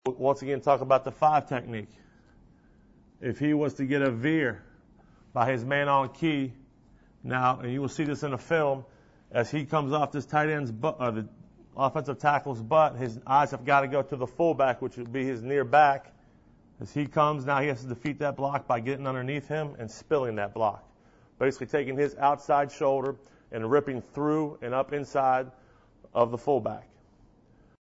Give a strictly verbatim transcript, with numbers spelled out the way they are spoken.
Once again, talk about the five technique. If he was to get a veer by his man on key, now, and you will see this in the film, as he comes off this tight end's butt, or the offensive tackle's butt, his eyes have got to go to the fullback, which would be his near back. As he comes, now he has to defeat that block by getting underneath him and spilling that block. Basically taking his outside shoulder and ripping through and up inside of the fullback.